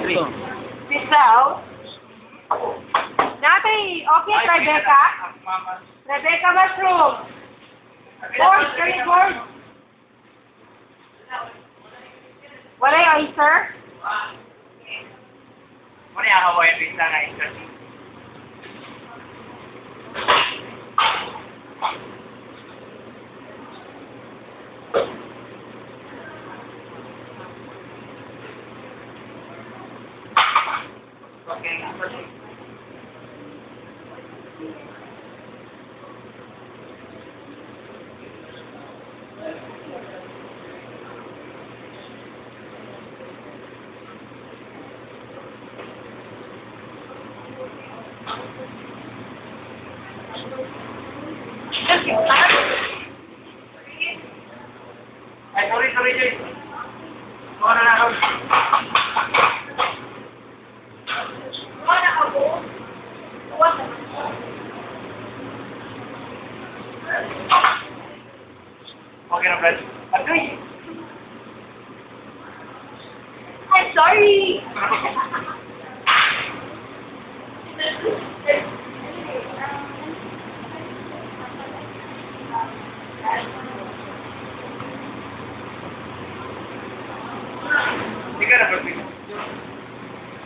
Pisaw. Dati, okay, Rebecca? Rebecca mushroom. Board, kami board. Wala yung oyster? Muna yung Hawaiian pizza na oyster. Okay. Ay, sorry, Joyce. Muna na ako. Okay na, Brad. Agoy! I'm sorry!